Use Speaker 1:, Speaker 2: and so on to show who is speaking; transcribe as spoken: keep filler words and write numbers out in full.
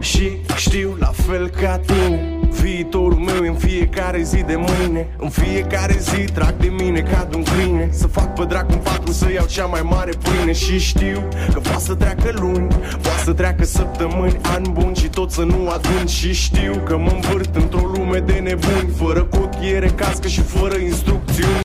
Speaker 1: Și știu la fel ca tine, viitorul meu e în fiecare zi de mâine. În fiecare zi trag de mine ca de un câine, să fac pe dracu în patru, să iau cea mai mare pâine. Și știu că poate să treacă luni, poate să treacă săptămâni, ani buni și tot să nu adun. Și știu că mă învârt într-o lume de nebuni, fără cotiere, cască și fără instrucțiuni.